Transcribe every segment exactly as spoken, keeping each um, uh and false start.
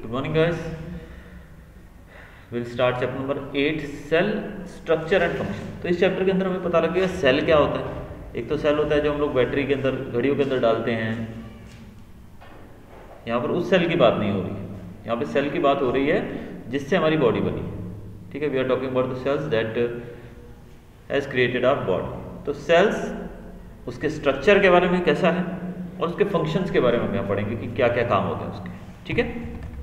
Good morning, guys. We'll start chapter number eight, cell structure and function. तो इस chapter के अंदर हमें पता लगेगा सेल क्या होता है. एक तो सेल होता है जो हम लोग बैटरी के अंदर, घड़ियों के अंदर डालते हैं. यहाँ पर उस सेल की बात नहीं हो रही है, यहाँ पे सेल की बात हो रही है जिससे हमारी बॉडी बनी है. ठीक है, we are talking about the cells that has created our body. तो सेल्स, उसके स्ट्रक्चर के बारे में कैसा है और उसके फंक्शंस के बारे में हम यहाँ पढ़ेंगे कि क्या क्या काम होते हैं उसके. ठीक है,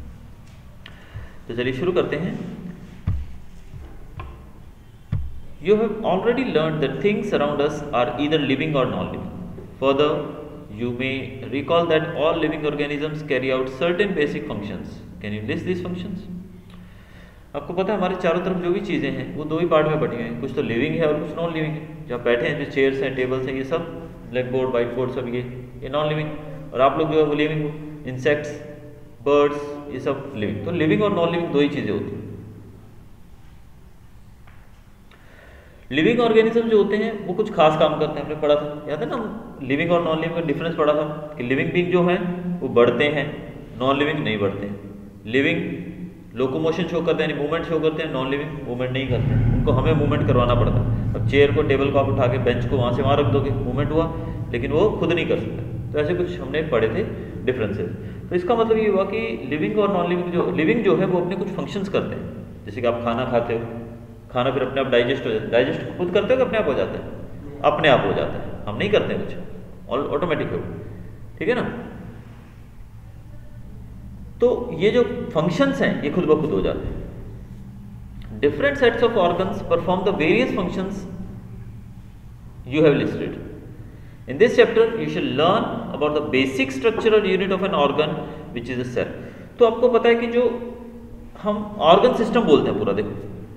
तो चलिए शुरू करते हैं. You have already learned that things around us are either living or non-living. Further, you may recall that all living organisms carry out certain basic functions. Can you list these functions? आपको पता है हमारे चारों तरफ जो भी चीज़ें हैं वो दो ही पार्ट में बटी हुई हैं, कुछ तो लिविंग है और कुछ नॉन लिविंग है. जहाँ बैठे हैं, जो चेयर्स हैं, टेबल्स हैं, ये सब ब्लैक बोर्ड, वाइट बोर्ड, सब ये ये नॉन लिविंग. और आप लोग जो है वो लिविंग हो, इंसेक्ट्स, बर्ड्स, ये सब लिविंग. तो लिविंग और नॉन लिविंग दो ही चीज़ें होती हैं. लिविंग ऑर्गेनिज्म जो होते हैं वो कुछ खास काम करते हैं, हमने पढ़ा था, याद है ना. लिविंग और नॉन लिविंग का डिफरेंस पढ़ा था कि लिविंग बीइंग जो है वो बढ़ते हैं, नॉन लिविंग नहीं बढ़ते हैं. लिविंग लोकोमोशन शो करते हैं, यानी मूवमेंट शो करते हैं, नॉन लिविंग मूवमेंट नहीं करते हैं, उनको हमें मूवमेंट करवाना पड़ता है. अब चेयर को, टेबल को आप उठा के बेंच को वहाँ से वहाँ रख दोगे, मूवमेंट हुआ, लेकिन वो खुद नहीं कर सकते. तो ऐसे कुछ हमने पढ़े थे डिफरेंसेस. तो इसका मतलब ये हुआ कि लिविंग और नॉन लिविंग, जो लिविंग जो है वो अपने कुछ फंक्शंस करते हैं. जैसे कि आप खाना खाते हो, खाना फिर अपने आप डाइजेस्ट हो जाता है. डाइजेस्ट खुद करते हो कि अपने आप हो जाता है? अपने आप हो जाता है, हम नहीं करते हैं कुछ, और ऑटोमेटिक हो. ठीक है ना. तो ये जो फंक्शंस हैं ये खुद ब खुद हो जाते हैं. Different sets of organs perform the various functions you have listed. In this chapter, you shall learn about the basic structural unit of an organ, which is a cell. तो आपको पता है कि जो हम ऑर्गन सिस्टम बोलते हैं पूरा, देखो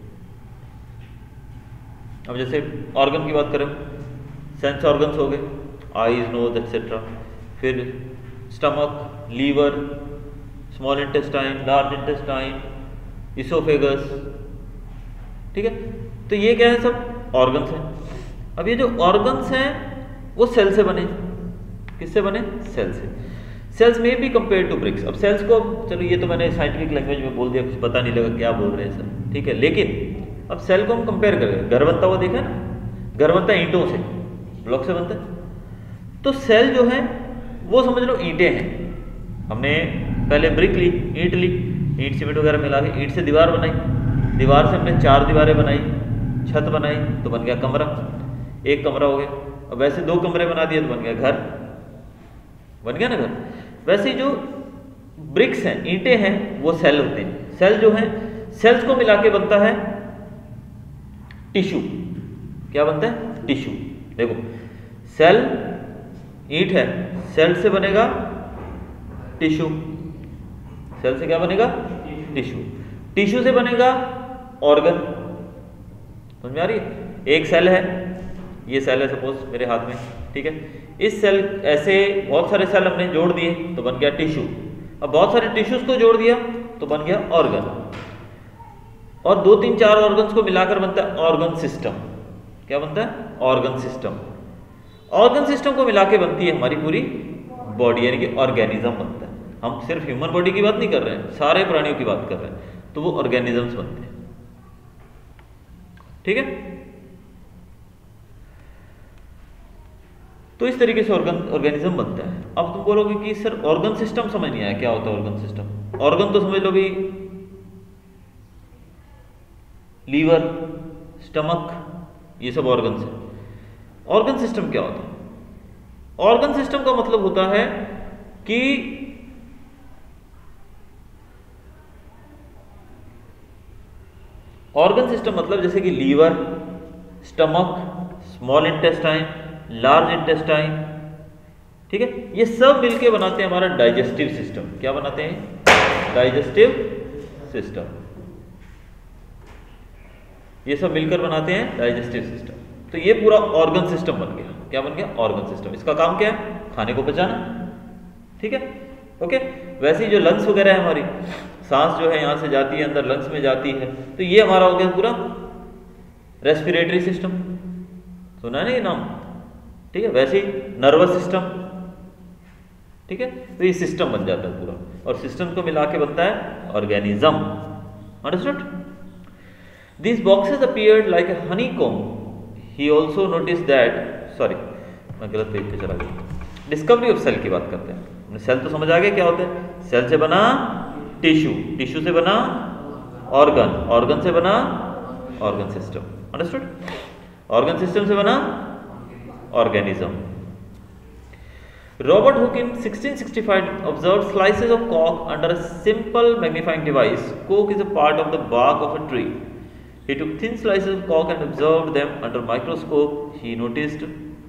अब जैसे ऑर्गन की बात करें, सेंस ऑर्गन्स हो गए, आईज, नोज, एक्सेट्रा. फिर stomach, liver, small intestine, large intestine, oesophagus. ठीक है, तो ये क्या है, सब ऑर्गन्स हैं. अब ये जो ऑर्गन्स हैं वो सेल से बने. किससे बने? सेल से. सेल्स में भी कंपेयर टू ब्रिक्स. अब सेल्स को, चलो ये तो मैंने साइंटिफिक लैंग्वेज में बोल दिया, कुछ पता नहीं लगा क्या बोल रहे हैं सर. ठीक है, लेकिन अब सेल को हम कंपेयर करें, घर बनता हुआ देखा ना, घर बनता है ईंटों से, ब्लॉक से बनता है. तो सेल जो है वो समझ लो ईंटें हैं. हमने पहले ब्रिक ली, ईंट ली, ईंट सीमेंट वगैरह मिला के ईंट से दीवार बनाई, दीवार से हमने चार दीवारें बनाई, छत बनाई, तो बन गया कमरा, एक कमरा हो गया. अब वैसे दो कमरे बना दिए तो बन गया घर, बन गया ना घर. वैसे ही जो ब्रिक्स हैं, ईंटें हैं, वो सेल होते हैं. सेल जो हैं, सेल्स को मिला के बनता है टिश्यू. क्या बनता है? टिश्यू. देखो, सेल ईंट है, सेल से बनेगा टिश्यू. सेल से क्या बनेगा? टिश्यू. टिश्यू से बनेगा ऑर्गन. समझ में आ रही है? एक सेल है, ये सेल है सपोज मेरे हाथ में. ठीक है, इस सेल, ऐसे बहुत सारे सेल हमने जोड़ दिए तो बन गया टिश्यू. अब बहुत सारे टिश्यूज को जोड़ दिया तो बन गया ऑर्गन. और दो तीन चार ऑर्गन्स को मिलाकर बनता है ऑर्गन सिस्टम. क्या बनता है? Organ system. ऑर्गन सिस्टम को मिला के बनती है हमारी पूरी बॉडी, यानी कि ऑर्गेनिज्म बनता है. हम सिर्फ ह्यूमन बॉडी की बात नहीं कर रहे हैं, सारे प्राणियों की बात कर रहे हैं, तो वो ऑर्गेनिजम्स बनते हैं. ठीक है, तो इस तरीके से ऑर्गन ऑर्गेनिज्म बनता है. अब तुम बोलोगे कि सर ऑर्गन सिस्टम समझ नहीं आया, क्या होता है ऑर्गन सिस्टम? ऑर्गन तो समझ लो भी लीवर, स्टमक, ये सब ऑर्गन्स हैं. ऑर्गन सिस्टम क्या होता है? ऑर्गन सिस्टम का मतलब होता है कि ऑर्गन सिस्टम मतलब जैसे कि liver, stomach, small intestine, large intestine. ठीक है, ये सब मिलके बनाते हैं हमारा डाइजेस्टिव सिस्टम. क्या बनाते हैं? Digestive system. ये सब मिलकर बनाते हैं डाइजेस्टिव सिस्टम. तो ये पूरा ऑर्गन सिस्टम बन गया. क्या बन गया? Organ system. इसका काम क्या है? खाने को पचाना. ठीक है, ओके. वैसे ही जो लंग्स वगैरह है हमारी, सांस जो है यहाँ से जाती है अंदर, लंग्स में जाती है, तो ये हमारा हो गया पूरा रेस्पिरेटरी सिस्टम. सुना है ना ये नाम? ठीक है, वैसे ही नर्वस सिस्टम, ठीक है, तो ये सिस्टम बन जाता है पूरा, और सिस्टम को मिला के बनता है organism. Understood? These boxes appeared like a honeycomb. He also noticed that, sorry, मैं गलत पेज पे चला गया। डिस्कवरी ऑफ सेल की बात करते हैं। सेल तो समझ आ गया क्या होता है? सेल से बना टिश्यू, टिश्यू से बना ऑर्गन, ऑर्गन से बना organ system. Understood? Organ system से बना organism. Robert Hooke in sixteen sixty-five observed slices of cork under a simple magnifying device. Cork is a part of the bark of a tree. He took thin slices of cork and observed them under microscope. He noticed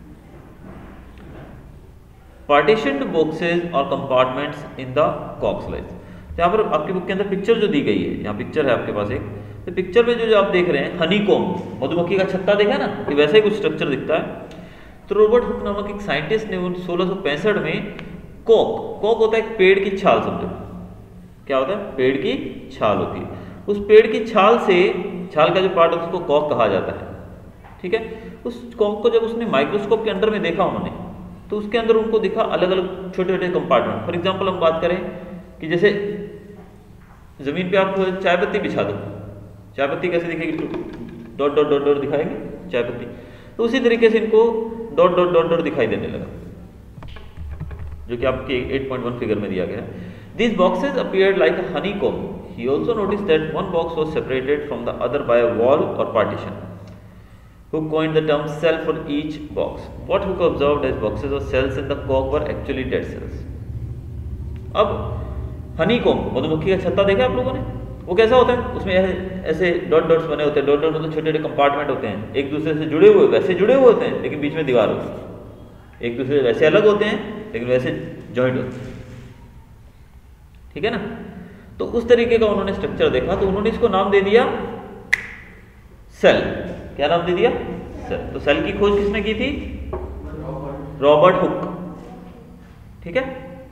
partitioned boxes or compartments in the cork slice. तो यहाँ पर आपकी book के अंदर picture जो दी गई है, यहाँ पिक्चर है आपके पास एक, तो पिक्चर में जो जो आप देख रहे हैं हनीकॉम्ब, मधुमक्खी का छत्ता देखा ना, कि वैसे ही कुछ स्ट्रक्चर दिखता है। तो रॉबर्ट हुक नामक एक साइंटिस्ट ने सोलह सौ पैंसठ में कॉक, कॉक होता है एक पेड़ की छाल, समझो क्या होता है? पेड़ की छाल होती है। उस पेड़ की छाल से, छाल का जो पार्ट है उसको कॉक कहा जाता है, ठीक है। उस कॉक को जब उसने माइक्रोस्कोप के अंदर में देखा उन्होंने, तो उसके अंदर उनको दिखा अलग अलग छोटे छोटे कंपार्टमेंट। फॉर एग्जांपल हम बात करें कि जैसे जमीन पे आप चाय पत्ती बिछा दो, चाय पत्ती कैसे दिखेगी? डॉट डॉट डॉट डॉट दिखाएंगे चाय पत्ती, तो उसी तरीके से इनको डॉट डॉट डॉट डॉट दिखाई देने लगा, जो कि आपके एट पॉइंट वन फिगर में दिया गया है। These boxes appeared like a honeycomb. He also noticed that one box was separated from the other by a wall or partition. Hooke coined the term cell for each box. What Hooke observed as boxes or cells in the cork were actually dead cells. अब honeycomb, मधुमक्खी का छत्ता देखा आप लोगों ने? वो कैसा होता है? उसमें ऐसे डॉट डॉट्स बने होते हैं, डॉट डॉट मतलब छोटे छोटे कंपार्टमेंट होते हैं, एक दूसरे से जुड़े हुए, वैसे जुड़े हुए होते हैं लेकिन बीच में दीवार होती है। एक दूसरे से वैसे अलग होते हैं लेकिन वैसे जॉइंट होते हैं, ठीक है ना। तो उस तरीके का उन्होंने स्ट्रक्चर देखा, तो उन्होंने इसको नाम दे दिया सेल। क्या नाम दे दिया? सेल। तो सेल की खोज किसने की थी? रॉबर्ट हुक, ठीक है।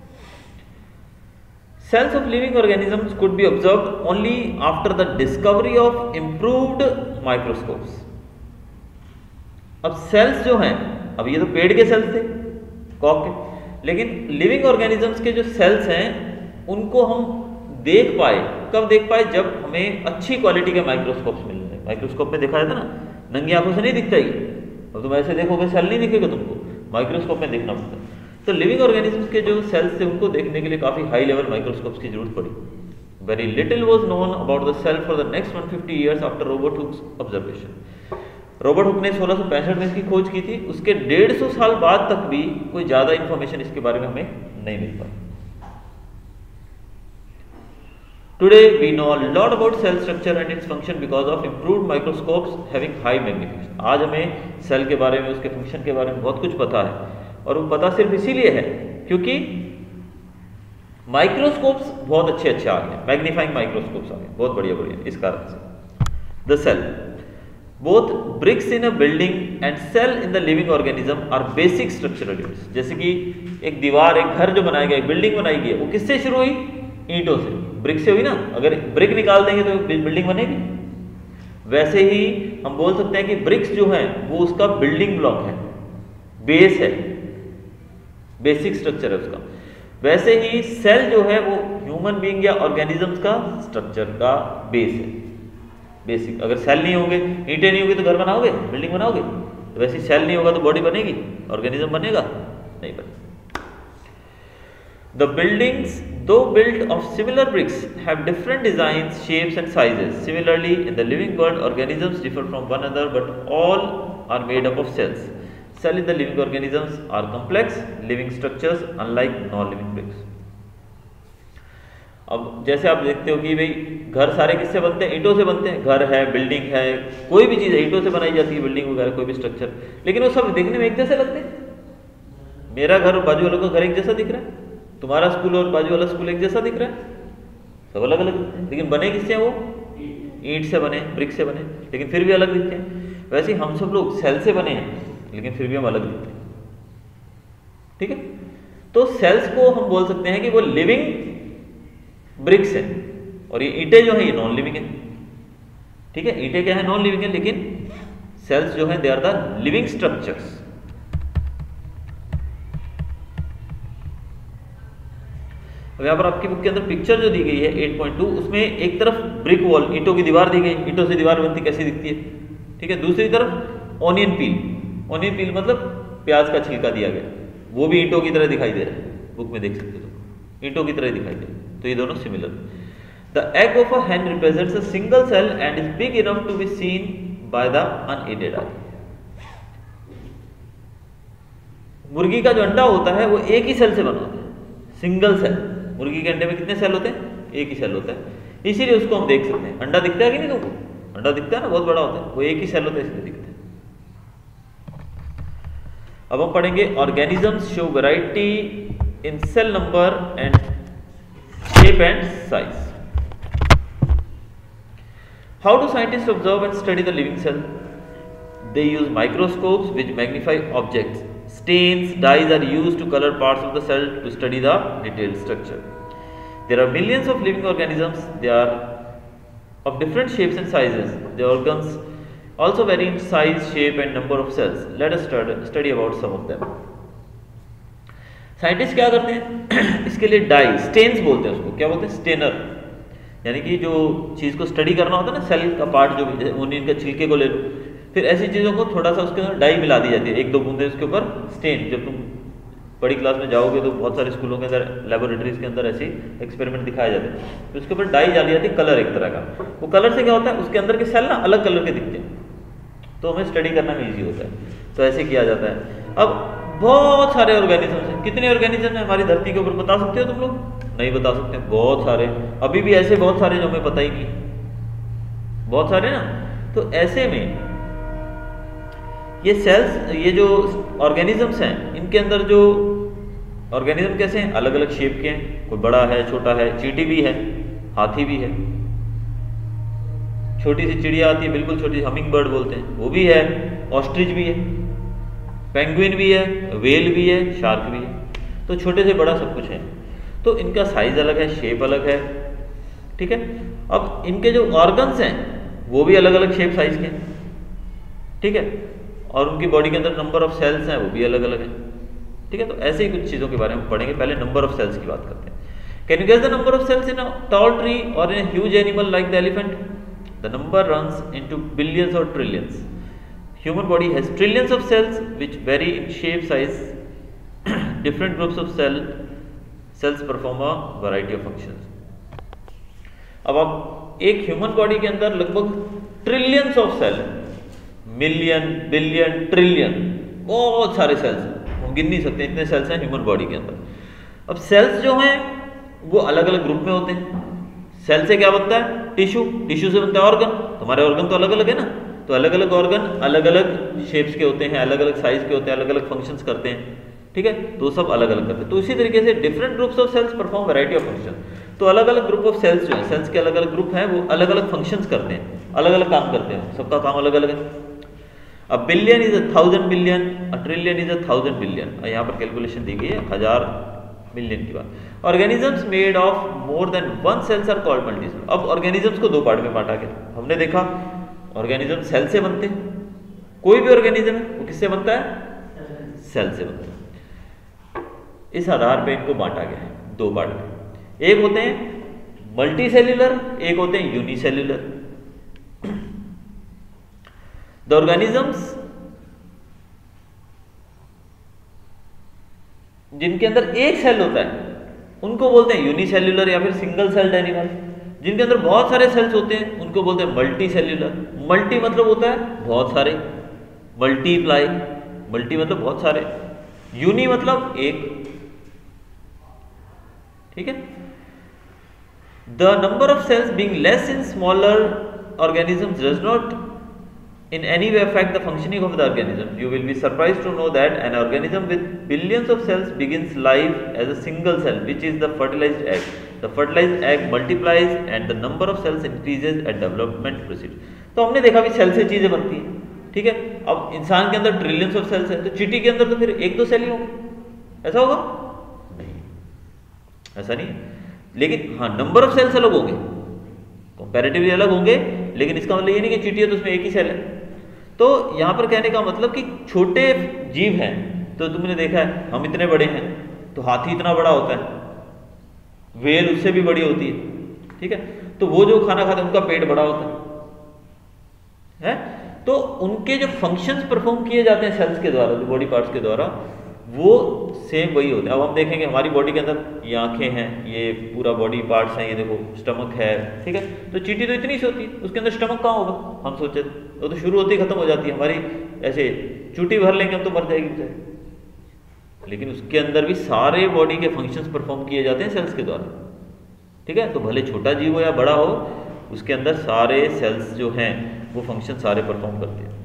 Cells of living organisms could be observed only after the discovery of improved microscopes. अब सेल्स जो हैं, अब ये तो पेड़ के सेल्स थे, कॉक के, लेकिन लिविंग ऑर्गेनिजम्स के जो सेल्स हैं उनको हम देख पाए, कब देख पाए? जब हमें अच्छी क्वालिटी के माइक्रोस्कोप्स मिल रहे हैं। माइक्रोस्कोप में देखा जाता ना, नंगी आंखों से नहीं दिखता ही, अब तुम ऐसे देखोगे सेल नहीं दिखेगा तुमको, माइक्रोस्कोप में देखना पड़ता है। तो लिविंग ऑर्गेनिजम्स के जो सेल्स थे उनको देखने के लिए काफ़ी हाई लेवल माइक्रोस्कोप्स की जरूरत पड़ी। Very little was known about the cell for the next one fifty years after Robert Hooke's observation. Robert Hooke ने सोलह सौ पैंसठ में इसकी खोज की थी, उसके डेढ़ सौ साल बाद तक भी कोई ज़्यादा इंफॉर्मेशन इसके बारे में हमें नहीं मिल पाई। Today we know a lot about cell structure and its function because of improved microscopes having high magnification. आज हमें सेल के बारे में, उसके फंक्शन के बारे में बहुत कुछ पता है, और वो पता सिर्फ इसीलिए है क्योंकि माइक्रोस्कोप्स बहुत अच्छे अच्छे आ गए, मैग्नीफाइंग माइक्रोस्कोप्स आ गए, बहुत बढ़िया बढ़िया, इस कारण से। The cell, both bricks in a building and cell in the living organism are basic structural units. जैसे कि एक दीवार, एक घर जो बनाया गया, एक बिल्डिंग बनाई गई है, वो किससे शुरू हुई? ईंटों से, ब्रिक से हुई ना। अगर ब्रिक निकाल देंगे तो बिल्डिंग बनेगी। वैसे ही हम बोल सकते हैं कि ब्रिक्स जो है वो उसका बिल्डिंग ब्लॉक है, बेस है, बेसिक स्ट्रक्चर है उसका। वैसे ही सेल जो है वो ह्यूमन बीइंग या ऑर्गेनिजम्स का स्ट्रक्चर का बेस है, बेसिक। अगर सेल नहीं होंगे, ईंटें नहीं होगी तो घर बनाओगे, बिल्डिंग बनाओगे? तो वैसे सेल नहीं होगा तो बॉडी बनेगी, ऑर्गेनिज्म बनेगा? नहीं बनेगा। The buildings, though built of similar bricks, have different designs, shapes and sizes. Similarly, in the living world, organisms differ from one another, but all are made up of cells. Cells in the living organisms are complex living structures, unlike non-living bricks. अब जैसे आप देखते हो कि भाई घर सारे किससे बनते हैं? ईंटों से बनते हैं। घर है, बिल्डिंग है, कोई भी चीज़ है ईंटों से बनाई जाती है, बिल्डिंग वगैरह कोई भी स्ट्रक्चर, लेकिन वो सब देखने में एक जैसे लगते हैं। मेरा घर और बाजू वालों का घर एक जैसा दिख रहा है, तुम्हारा स्कूल और बाजू वाला स्कूल एक जैसा दिख रहा है, सब अलग अलग दिखते हैं, लेकिन बने किससे हैं? वो ईंट से बने, ब्रिक से बने, लेकिन फिर भी अलग दिखते हैं। वैसे ही हम सब लोग सेल से बने हैं, लेकिन फिर भी हम अलग दिखते हैं, ठीक है। तो सेल्स को हम बोल सकते हैं कि वो लिविंग ब्रिक्स है, और ये ईंटें जो है ये नॉन लिविंग है, ठीक है। ईंटें क्या है? नॉन लिविंग है, लेकिन सेल्स जो है they are the living structures. अब यहाँ पर आपकी बुक के अंदर पिक्चर जो दी गई है एट पॉइंट टू, उसमें एक तरफ ब्रिक वॉल, ईंटों की दीवार दी गई, ईंटों से दीवार बनती कैसी दिखती है, ठीक है। दूसरी तरफ ऑनियन पील, ऑनियन पील मतलब प्याज का छिलका दिया गया, वो भी ईंटों की तरह दिखाई दे रहा है, बुक में देख सकते हो ईंटों की तरह दिखाई दे रहा है। तो ये दोनों similar. The egg of a hen represents a single cell and is big enough to be seen by the unaided eye। मुर्गी का जो अंडा होता है वो एक ही सेल से बना होता है, सिंगल सेल। मुर्गी के अंडे में कितने सेल होते हैं? एक ही सेल होता है, इसीलिए उसको हम देख सकते हैं। अंडा दिखता है कि नहीं तुमको? अंडा दिखता है ना, बहुत बड़ा होता है, वो एक ही सेल होता है इसलिए दिखता है। अब हम पढ़ेंगे organisms show variety in cell number and shape and size. How do scientist observe and study the living cell? They use microscopes which magnify objects. Stains, dyes are used to color parts of the cell to study the detailed structure. There are millions of living organisms. They are of different shapes and sizes. The organs also vary in size, shape and number of cells. Let us study, study about some of them. Scientist क्या करते हैं? इसके लिए die, stains बोलते हैं उसको। क्या बोलते हैं? स्टेनर। यानी कि जो चीज़ को स्टडी करना होता है ना, सेल का पार्ट जो भी, ओनियन के छिलके को ले लो, फिर ऐसी चीज़ों को थोड़ा सा उसके अंदर डाई मिला दी जाती है, एक दो बूंदे उसके ऊपर स्टेन। जब तुम बड़ी क्लास में जाओगे तो बहुत सारे स्कूलों के अंदर, लेबोरेटरीज के अंदर ऐसे एक्सपेरिमेंट दिखाए जाते हैं, तो उसके ऊपर डाई डाली जाती है, कलर एक तरह का। वो कलर से क्या होता है, उसके अंदर के सेल ना अलग कलर के दिखते हैं, तो हमें स्टडी करना में ईजी होता है। तो ऐसे किया जाता है। अब बहुत सारे ऑर्गेनिजम्स हैं। कितने ऑर्गेनिज्म हैं हमारी धरती के ऊपर, बता सकते हो तुम लोग? नहीं बता सकते, बहुत सारे। अभी भी ऐसे बहुत सारे जो हमें पता ही नहीं, बहुत सारे ना। तो ऐसे में ये सेल्स, ये जो ऑर्गेनिजम्स हैं, इनके अंदर जो ऑर्गेनिज्म कैसे हैं, अलग अलग शेप के हैं। कोई बड़ा है, छोटा है, चींटी भी है, हाथी भी है, छोटी सी चिड़िया आती है बिल्कुल छोटी, हमिंग बर्ड बोलते हैं, वो भी है, ऑस्ट्रिच भी है, पेंगुइन भी है, वेल भी है, शार्क भी है। तो छोटे से बड़ा सब कुछ है। तो इनका साइज अलग है, शेप अलग है, ठीक है। अब इनके जो ऑर्गन्स हैं वो भी अलग अलग शेप साइज के, ठीक है। और उनकी बॉडी के अंदर नंबर ऑफ सेल्स हैं वो भी अलग अलग हैं, ठीक है। तो ऐसे ही कुछ चीज़ों के बारे में पढ़ेंगे। पहले नंबर ऑफ सेल्स की बात करते हैं। Can you guess the number of cells in a tall tree or in a huge animal like the elephant? The number runs into billions or trillions. Human body has trillions of cells which vary in shape, size. Different groups of cell cells perform a variety of functions. अब आप एक human body के अंदर लगभग trillions of cell, million, billion, trillion, बहुत सारे sales हैं, हम गिन नहीं सकते, इतने सेल्स हैं ह्यूमन बॉडी के अंदर। अब सेल्स जो हैं वो अलग अलग ग्रुप में होते हैं। सेल से क्या बनता है? टिश्यू, टिश्यू से बनता है ऑर्गन। तुम्हारे ऑर्गन तो अलग अलग है ना, तो अलग अलग ऑर्गन अलग अलग शेप्स के होते हैं, अलग अलग साइज के होते हैं, अलग अलग फंक्शंस करते हैं, ठीक है। तो सब अलग अलग करते हैं। तो इसी तरीके से different groups of cells perform variety of function. तो अलग अलग ग्रुप ऑफ सेल्स जो है, सेल्स के अलग अलग ग्रुप हैं, वो अलग अलग फंक्शंस करते हैं, अलग अलग काम करते हैं, सबका काम अलग अलग है। A billion is a thousand billion, a trillion is a thousand billion. यहाँ पर कैलकुलेशन दी गई है हजार मिलियन की बात। Organisms made of more than one cells are called multicell. अब ऑर्गेनिजम्स को दो पार्ट में बांटा गया। हमने देखा ऑर्गेनिज्म सेल से बनते हैं, कोई भी ऑर्गेनिज्म है वो किससे बनता है? सेल से बनता है। इस आधार पे इनको बांटा गया है दो पार्ट में। एक होते हैं मल्टी सेल्यूलर, एक होते हैं यूनिसेल्यूलर। द ऑर्गेनिजम्स जिनके अंदर एक सेल होता है उनको बोलते हैं यूनिसेल्यूलर या फिर सिंगल सेल्ड एनिमल। जिनके अंदर बहुत सारे सेल्स होते हैं उनको बोलते हैं मल्टी सेल्यूलर। मल्टी मतलब होता है बहुत सारे, मल्टीप्लाई, मल्टी मतलब बहुत सारे, यूनि मतलब एक, ठीक है। The number of cells being less in smaller organisms does not in any way affect the functioning of the organism. You will be surprised to know that an organism with billions of cells begins life as a single cell, which is the fertilized egg. The fertilized egg multiplies and the number of cells increases as development proceeds. तो हमने देखा भी cell से चीजें बनती हैं, ठीक है। अब इंसान के अंदर ट्रिलियंस ऑफ सेल्स हैं, तो चींटी के अंदर तो फिर एक दो सेल ही होंगे, ऐसा होगा? नहीं, ऐसा नहीं है। लेकिन हाँ, नंबर ऑफ सेल्स अलग होंगे, कंपैरेटिवली अलग होंगे, लेकिन इसका मतलब ये नहीं कि चींटी है तो उसमें एक ही सेल है। तो यहाँ पर कहने का मतलब कि छोटे जीव हैं, तो तुमने देखा है हम इतने बड़े हैं तो हाथी इतना बड़ा होता है, व्हेल उससे भी बड़ी होती है, ठीक है। तो वो जो खाना खाते हैं उनका पेट बड़ा होता है, है? तो उनके जो फंक्शंस परफॉर्म किए जाते हैं सेल्स के द्वारा, जो बॉडी पार्ट्स के द्वारा, वो सेम वही होते हैं। अब हम देखेंगे हमारी बॉडी के अंदर ये आंखें हैं, ये पूरा बॉडी पार्ट्स हैं, ये देखो स्टमक है, ठीक है। तो चींटी तो इतनी सी होती है, उसके अंदर स्टमक कहाँ होगा? हम सोचे वो तो शुरू होती ही खत्म हो जाती है, हमारी ऐसे चूटी भर लेंगे हम तो मर जाएगी बेचारी। लेकिन उसके अंदर भी सारे बॉडी के फंक्शंस परफॉर्म किए जाते हैं सेल्स के द्वारा, ठीक है। तो भले छोटा जीव हो या बड़ा हो, उसके अंदर सारे सेल्स जो हैं वो फंक्शन सारे परफॉर्म करते हैं।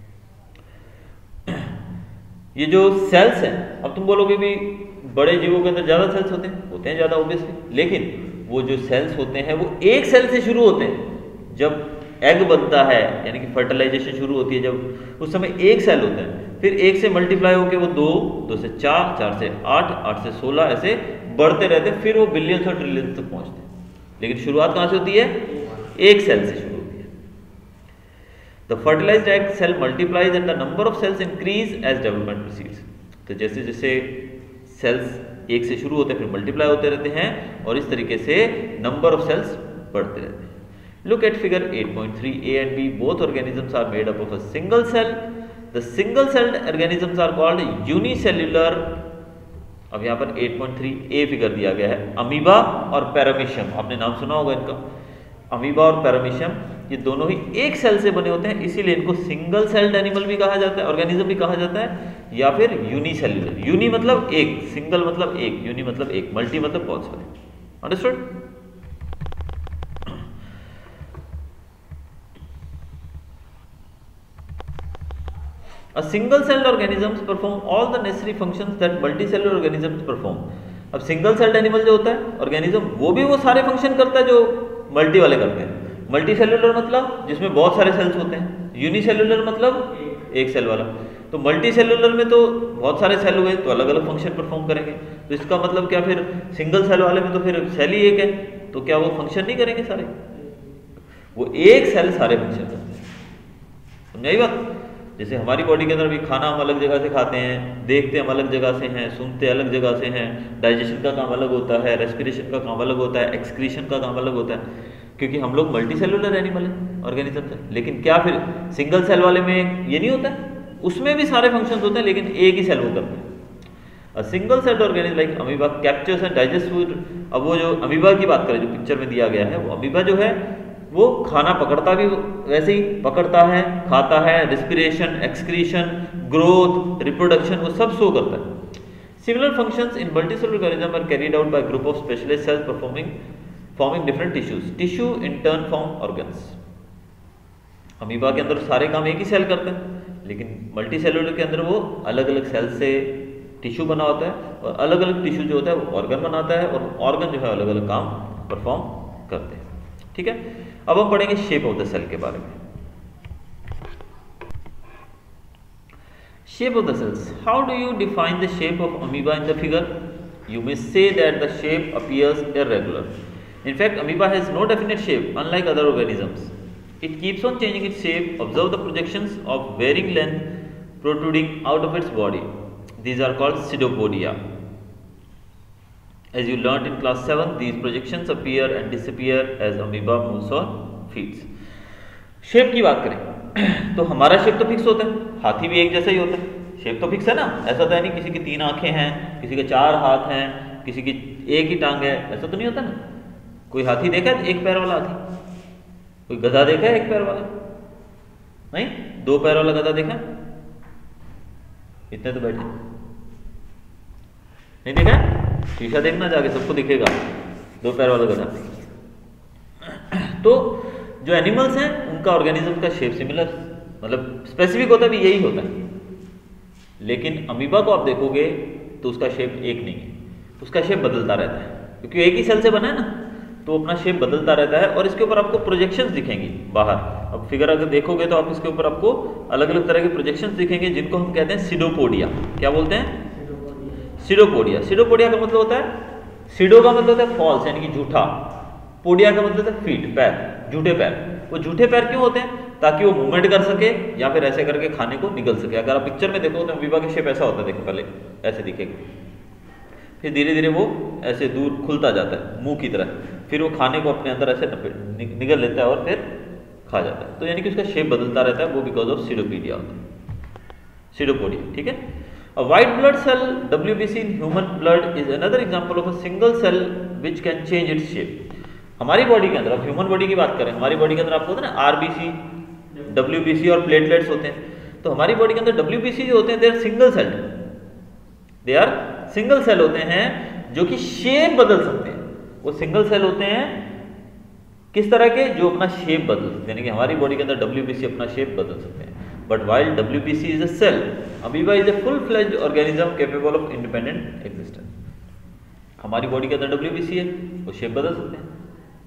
ये जो सेल्स हैं, अब तुम बोलोगे भी बड़े जीवों के अंदर ज़्यादा सेल्स होते हैं, होते हैं ज़्यादा ऑब्वियसली, लेकिन वो जो सेल्स होते हैं वो एक सेल से शुरू होते हैं। जब एग बनता है यानी कि फर्टिलाइजेशन शुरू होती है, जब उस समय एक सेल होता है, फिर एक से मल्टीप्लाई होकर वो दो, दो से चार, चार से आठ, आठ से सोलह, ऐसे बढ़ते रहते हैं, फिर वो बिलियंस और ट्रिलियंस तक पहुंचते हैं। लेकिन शुरुआत कहाँ से होती है? एक सेल से शुरू होती है। The fertilised egg cell multiplies and the number of cells increase as development proceeds. तो जैसे जैसे सेल्स एक से शुरू होते हैं फिर मल्टीप्लाई होते रहते हैं, और इस तरीके से नंबर ऑफ सेल्स बढ़ते रहते हैं। Look at figure eight point three. A and B both organisms are made up of a single cell. The single celled organisms are called unicellular. अब यहाँ पर eight point three A figure दिया गया है, amoeba और paramecium, आपने नाम सुना होगा इनका। अमीबा और पैरामीशियम ये दोनों ही एक सेल से बने होते हैं, इसीलिए इनको सिंगल सेल्ड एनिमल भी कहा जाता है, ऑर्गेनिज्म भी कहा जाता है, या फिर यूनिसेल्युलर। यूनि मतलब एक, सिंगल मतलब एक, यूनि मतलब एक, मल्टी मतलब बहुत सारे। Understood? A single celled organisms perform all the necessary functions that multicellular organisms perform. अब सिंगल सेल्ड एनिमल जो होता है ऑर्गेनिज्म, वो भी वो सारे फंक्शन करता है जो मल्टी वाले करते हैं। मल्टी सेलुलर मतलब जिसमें बहुत सारे सेल्स होते हैं, यूनिसेल्युलर मतलब एक सेल वाला। तो मल्टी सेलुलर में तो बहुत सारे सेल हुए तो अलग अलग फंक्शन परफॉर्म करेंगे। तो इसका मतलब क्या, फिर सिंगल सेल वाले में तो फिर सेल ही एक है, तो क्या वो फंक्शन नहीं करेंगे सारे? वो एक सेल सारे फंक्शन करते हैं। समझाई बात? जैसे हमारी बॉडी के अंदर भी खाना हम अलग जगह से खाते हैं, देखते हम अलग जगह से हैं, सुनते अलग जगह से हैं, डाइजेशन का काम अलग होता है, रेस्पिरेशन का काम अलग होता है, एक्सक्रीशन का काम अलग होता है, क्योंकि हम लोग मल्टी सेलुलर एनिमल हैं, ऑर्गेनिज्म है। लेकिन क्या फिर सिंगल सेल वाले में ये नहीं होता है? उसमें भी सारे फंक्शन होते हैं लेकिन एक ही सेल वो करते हैं। A single celled organism like amoeba captures and digest food. अब वो जो अमीबा की बात करें जो पिक्चर में दिया गया है, वो अमीबा जो है वो खाना पकड़ता भी वैसे ही पकड़ता है, खाता है, रिस्पिरेशन, एक्सक्रीशन, ग्रोथ, रिप्रोडक्शन, वो सब शो करता है। Similar functions in multicellular organism are carried out by group of specialised cells performing forming different tissues. Tissue in turn form organs. Amoeba के अंदर सारे काम एक ही सेल करते हैं, लेकिन मल्टी सेलुलर के अंदर वो अलग अलग सेल से टिश्यू बना होता है, और अलग अलग टिश्यू जो होता है वो ऑर्गन बनाता है, और ऑर्गन जो है अलग अलग काम परफॉर्म करते हैं। ठीक है, अब हम पढ़ेंगे शेप ऑफ द सेल के बारे में। Shape of the cells. How do you define the shape of amoeba in the figure? You may say that the shape appears irregular. In fact, amoeba has no definite shape, unlike other organisms. It keeps on changing its shape. Observe the projections of varying length protruding out of its body. These are called pseudopodia. As you learnt in class seven, these projections appear and disappear as amoeba moves or feeds. Shape की बात करें तो हमारा shape तो fix होता है, हाथी भी एक जैसा ही होता है, शेप तो फिक्स है ना। ऐसा तो है नहीं किसी की तीन आंखें हैं, किसी के चार हाथ हैं, किसी की एक ही टांग है, ऐसा तो नहीं होता ना। कोई हाथी देखा है एक पैर वाला हाथी? कोई गधा देखा है एक पैर वाला? नहीं। दो पैर वाला गधा देखा? इतने तो बैठे नहीं देखा? शीशा देखना जाके, सबको दिखेगा दो पैर वाला गधा। तो जो एनिमल्स हैं उनका ऑर्गेनिज्म का शेप सिमिलर, मतलब स्पेसिफिक होता भी यही होता है। लेकिन अमीबा को आप देखोगे तो उसका शेप एक नहीं है, उसका शेप बदलता रहता है, क्योंकि एक ही सेल से बना है ना, तो अपना शेप बदलता रहता है। और इसके ऊपर आपको प्रोजेक्शंस दिखेंगी बाहर। अब फिगर अगर देखोगे तो आप इसके ऊपर आपको अलग अलग तरह के प्रोजेक्शंस दिखेंगे, जिनको हम कहते हैं सिडोपोडिया। क्या बोलते हैं? सिडोपोडिया। सिडोपोडिया का मतलब होता है, सिडो का मतलब होता है फॉल्स यानी कि झूठा, पोडिया का मतलब होता है फीट, पैर, झूठे पैर। वो झूठे पैर क्यों होते हैं? ताकि वो मूवमेंट कर सके या फिर ऐसे करके खाने को निकल सके। अगर आप पिक्चर में देखो तो अमीबा का शेप ऐसा होता है, देखो पहले ऐसे दिखेगा, फिर धीरे धीरे वो ऐसे दूर खुलता जाता है मुंह की तरह, फिर वो खाने को अपने अंदर ऐसे नि, निगल लेता है और फिर खा जाता है। तो यानी कि उसका शेप बदलता रहता है, वो बिकॉज ऑफ सीडोपीडिया होता है, सीडोपोडिया। ठीक है। A white blood cell W B C in human blood is another example of a single cell which can change its shape. हमारी बॉडी के अंदर, अब ह्यूमन बॉडी की बात करें, हमारी बॉडी के अंदर आपको होता है ना आरबीसी, डब्ल्यूबीसी और प्लेटलेट्स होते हैं। तो हमारी बॉडी के अंदर डब्ल्यूबीसी जो होते हैं they are single cell, they are single cell होते हैं जो कि शेप बदल सकते हैं। वो सिंगल सेल होते हैं किस तरह के, जो अपना शेप बदल सकते हैं, यानी कि हमारी बॉडी के अंदर डब्ल्यूबीसी अपना शेप बदल सकते हैं। But while W B C is a cell, amoeba is a full-fledged organism capable of independent existence. हमारी बॉडी के अंदर W B C है, वो शेप बदल सकते हैं,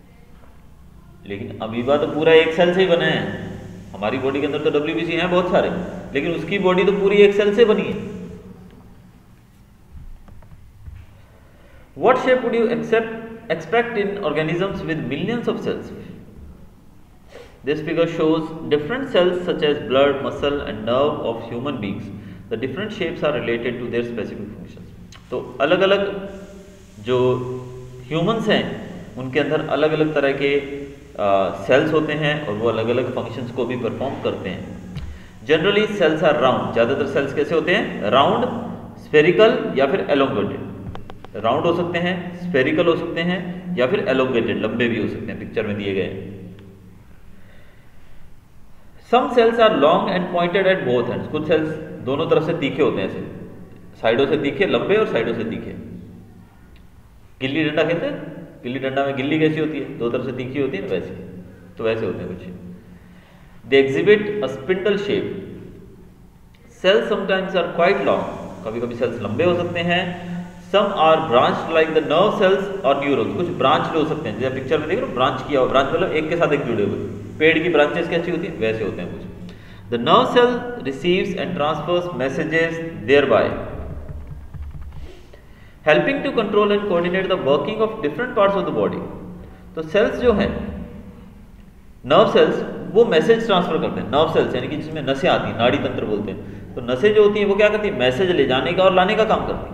लेकिन अमीबा तो पूरा एक सेल से ही बना है। हमारी बॉडी के अंदर तो W B C हैं बहुत सारे, लेकिन उसकी बॉडी तो पूरी एक सेल से बनी है। What shape would you accept expect in organisms with millions of cells? This figure shows different cells such as blood, muscle and nerve of human beings. The different shapes are related to their specific functions. तो अलग अलग जो humans हैं उनके अंदर अलग अलग तरह के सेल्स होते हैं और वो अलग अलग फंक्शंस को भी परफॉर्म करते हैं। जनरली सेल्स आर राउंड, ज़्यादातर सेल्स कैसे होते हैं, राउंड, स्फेरिकल या फिर एलोंगेटेड। राउंड हो सकते हैं, स्फेरिकल हो सकते हैं या फिर एलोंगेटेड, लंबे भी हो सकते हैं, पिक्चर में दिए गए हैं। Some cells are long and pointed at both ends. कुछ सेल्स दोनों तरफ से तीखे होते हैं, ऐसे साइडों से तीखे, लंबे और साइडों से तीखे। गिल्ली डंडा खेलते हैं, गिल्ली डंडा में गिल्ली कैसी होती है, दो तरफ से तीखी होती है ना, वैसे तो वैसे होते हैं कुछ। They exhibit a spindle shape. Cells sometimes are quite long. कभी कभी सेल्स लंबे हो सकते हैं। Some are branched like the nerve cells or neurons. कुछ ब्रांच हो सकते हैं, जैसे पिक्चर में देख रहे हो ब्रांच किया हुआ, ब्रांच मतलब एक के साथ एक जुड़े हुए, पेड़ की ब्रांचेस कैसी होती है वैसे होते हैं कुछ। The nerve cell receives and transfers messages thereby helping to control and coordinate the working of different parts of the body. तो सेल्स जो हैं, नर्व सेल्स, वो मैसेज ट्रांसफर करते हैं। नर्व सेल्स यानी कि जिसमें नसें आती हैं, नाड़ी तंत्र बोलते हैं। तो नसें जो होती हैं वो क्या करती हैं, मैसेज ले जाने का और लाने का काम करती हैं।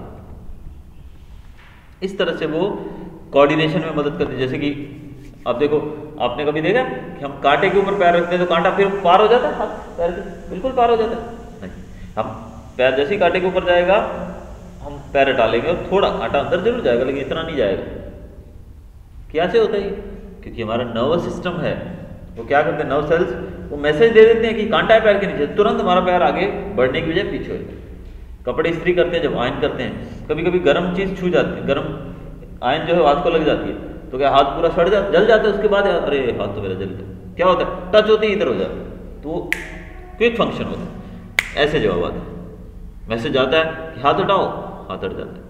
इस तरह से वो कोऑर्डिनेशन में मदद करती है। जैसे कि अब देखो, आपने कभी देखा कि हम कांटे के ऊपर पैर रखते हैं तो कांटा फिर पार हो जाता है, हाथ पैर के बिल्कुल पार हो जाता है नहीं, हम पैर जैसे ही कांटे के ऊपर जाएगा हम पैर हटा लेंगे और थोड़ा कांटा अंदर जरूर जाएगा लेकिन इतना नहीं जाएगा। क्या से होता है, क्योंकि हमारा नर्वस सिस्टम है, वो क्या करते हैं, नर्व सेल्स वो मैसेज दे देते हैं कि कांटा है पैर के नीचे, तुरंत हमारा पैर आगे बढ़ने की बजाय पीछे हो जाता है। कपड़े इस्त्री करते हैं, जब आयन करते हैं, कभी कभी गर्म चीज़ छू जाती है, गर्म आयन जो है हाथ को लग जाती है, तो क्या हाथ पूरा सड़ जाता, जल जाता है, उसके बाद अरे हाथ तो मेरा जल गया, क्या होता है, टच होती है इधर हो जाता है, तो वो क्विक फंक्शन होता है। ऐसे जवाब आता है, मैसेज आता है कि हाथ हटाओ, हाथ हट जाता है।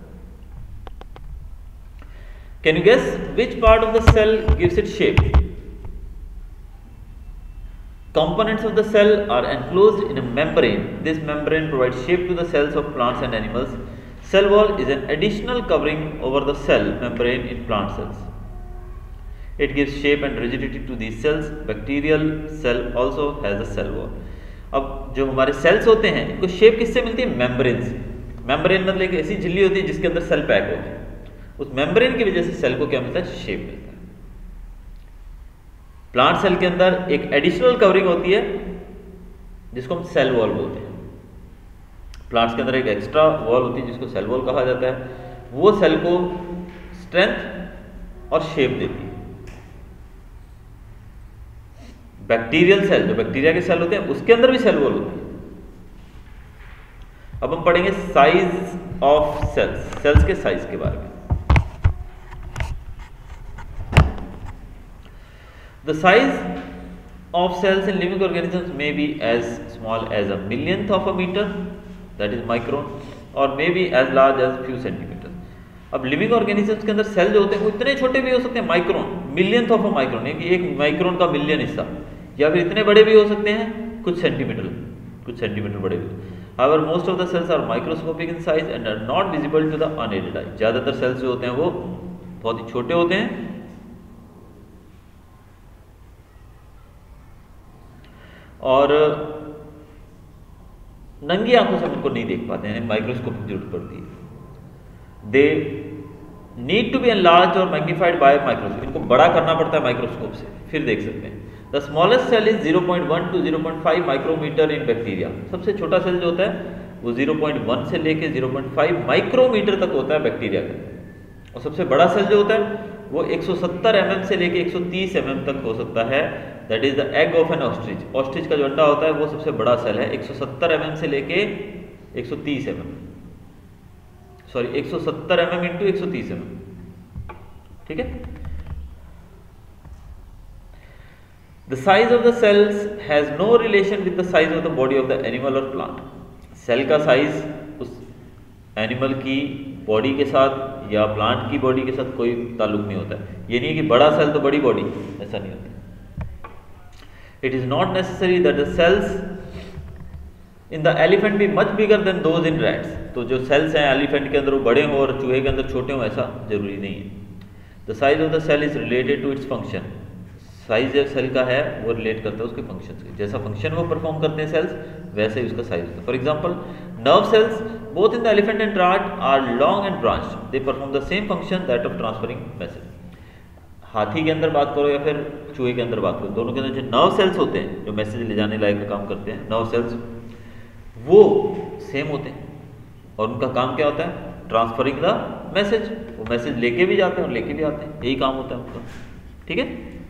Can you guess which part of the cell gives it shape? Components of the cell are enclosed in a membrane. This membrane provides shape to the cells of plants and animals. Cell wall is an additional covering over the cell membrane in plant cells. It gives shape and rigidity to these cells. Bacterial cell also has a cell wall. अब जो हमारे sales होते हैं इनको shape किससे मिलती है? Membrane से। मेम्ब्रेन मतलब एक ऐसी झिल्ली होती है जिसके अंदर सेल पैक होते हैं। उस मेम्ब्रेन की वजह से सेल को क्या मिलता है? शेप मिलता है। प्लांट सेल के अंदर एक एडिशनल कवरिंग होती है जिसको हम सेल वॉल बोलते हैं। प्लांट्स के अंदर एक एक्स्ट्रा वॉल होती है जिसको सेल वॉल कहा जाता है। वो सेल को स्ट्रेंथ और शेप देती है। बैक्टीरियल सेल, जो बैक्टीरिया के सेल होते हैं उसके अंदर भी सेल वॉल होती है। अब हम पढ़ेंगे साइज ऑफ सेल्स, सेल्स के साइज के बारे में। The size of cells in living organisms may be as small as a millionth of a meter, that is micron, or may be as large as few centimeters. अब living organisms के अंदर cell जो होते हैं वो इतने छोटे भी हो सकते हैं, micron, millionth of a micron, यानी एक माइक्रोन का मिलियन हिस्सा, या फिर इतने बड़े भी हो सकते हैं, कुछ सेंटीमीटर, कुछ सेंटीमीटर बड़े भी। However, most of the cells are microscopic in size and are not visible to the unaided eye. ज़्यादातर सेल्स जो होते हैं वो बहुत ही छोटे होते हैं और नंगी आंखों से उनको नहीं देख पाते हैं, माइक्रोस्कोप की जरूरत पड़ती है। They need to be enlarge or magnified by microscope, इनको बड़ा करना पड़ता है माइक्रोस्कोप से, फिर देख सकते हैं। The smallest cell is zero point one to zero point five micrometre in bacteria, सबसे छोटा सेल जो होता है वो ज़ीरो पॉइंट वन से लेके ज़ीरो पॉइंट फाइव माइक्रोमीटर तक होता है बैक्टीरिया का, और सबसे बड़ा सेल जो होता है वो एक सौ सत्तर एम एम से लेके एक सौ तीस एम एम तक हो सकता है। That is the egg of an ostrich, ostrich का जो अंडा होता है वो सबसे बड़ा सेल है, एक सौ सत्तर एम एम से लेके एक सौ तीस एम एम, सॉरी एक सौ सत्तर एम एम इंटू एक सौ तीस एम एम, ठीक है। The size of the cells has no relation with the size of the body of the animal or plant, cell का साइज उस एनिमल की बॉडी के साथ या प्लांट की बॉडी के साथ कोई ताल्लुक नहीं होता है। ये नहीं है कि बड़ा सेल तो बड़ी बॉडी, ऐसा नहीं होता। It is not necessary that the cells in the elephant be much bigger than those in rats, तो जो सेल्स हैं एलिफेंट के अंदर वो बड़े हों और चूहे के अंदर छोटे हों, ऐसा जरूरी नहीं है। The size of the cell is related to its function, size जो सेल का है वो रिलेट करता है उसके फंक्शन से, जैसा फंक्शन वो परफॉर्म करते हैं सेल्स वैसे ही उसका साइज होता है। For example nerve cells both in the elephant and rat are long and branched, they perform the same function that of transferring message. हाथी के अंदर बात करो या फिर चूहे के अंदर बात करो, दोनों के अंदर जो नर्व सेल्स होते हैं जो मैसेज ले जाने लायक का काम करते हैं, नर्व सेल्स वो सेम होते हैं और उनका काम क्या होता है, ट्रांसफरिंग द मैसेज, वो मैसेज लेके भी जाते हैं और लेके भी आते हैं, यही काम होता है उनका, ठीक है।